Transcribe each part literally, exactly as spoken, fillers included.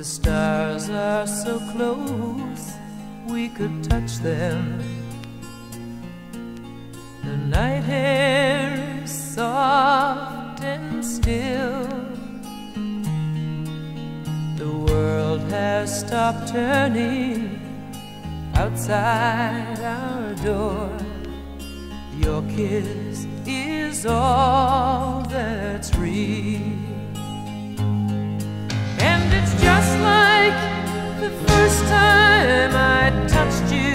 The stars are so close, we could touch them. The night air is soft and still. The world has stopped turning outside our door. Your kiss is all that's real. And it's just like the first time I touched you.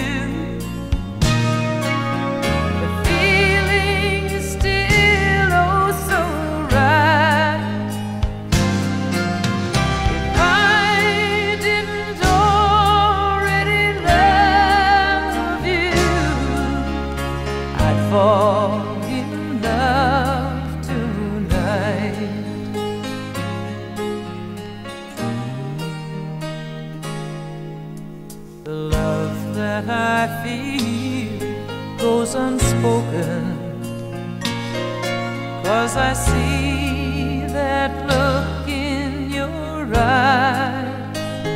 The feeling is still oh so right. If I didn't already love you, I'd fall in love tonight. The love that I feel goes unspoken, 'cause I see that look in your eyes.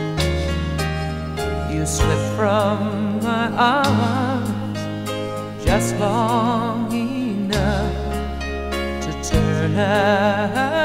You slip from my arms just long enough to turn out